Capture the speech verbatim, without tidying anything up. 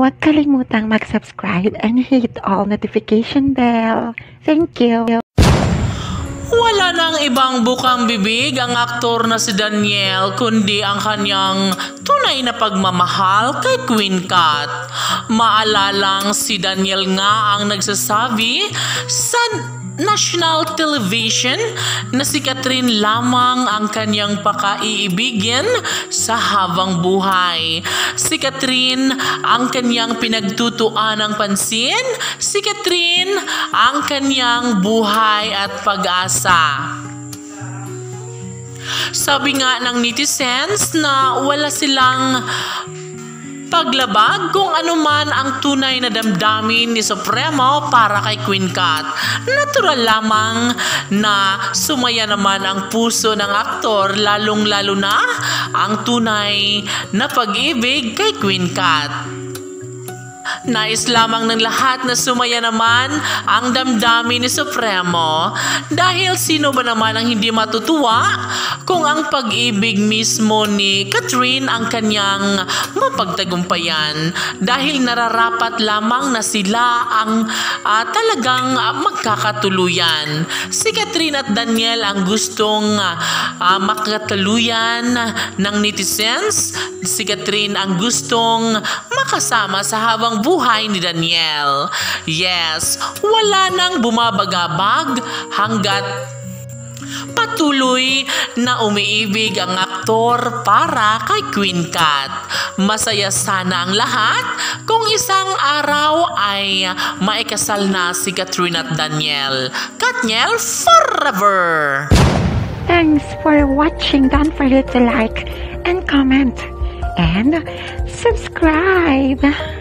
huwag kalimutang mag-subscribe and hit all notification bell. Thank you. Wala nang ibang bukang bibig ang aktor na si Daniel kundi ang kanyang tunay na pagmamahal kay Queen Kat. Maalalang si Daniel nga ang nagsasabi sa national television na si Catherine lamang ang kanyang pakaiibigin sa habang buhay. Si Catherine ang kanyang pinagtutuan ng pansin. Si Catherine ang kanyang buhay at pag-asa. Sabi nga ng netizens na wala silang paglabag kung ano man ang tunay na damdamin ni Supremo para kay Queen Kat. Natural lamang na sumaya naman ang puso ng aktor, lalong-lalo na ang tunay na pag-ibig kay Queen Kat. Nais lamang ng lahat na sumaya naman ang damdamin ni Supremo, dahil sino ba naman ang hindi matutuwa kung ang pag-ibig mismo ni Catherine ang kanyang mapagtagumpayan, dahil nararapat lamang na sila ang uh, talagang uh, magkakatuluyan. Si Catherine at Daniel ang gustong uh, makatuluyan ng netizens. Si Catherine ang gustong makasama sa habang buhay ni Daniel. Yes, wala nang bumabagabag hanggat patuloy na umiibig ang aktor para kay Queen Kat. Masaya sana ang lahat kung isang araw ay maikasal na si Catherine at Daniel. Katniel forever! Thanks for watching. Don't forget to like and comment and subscribe.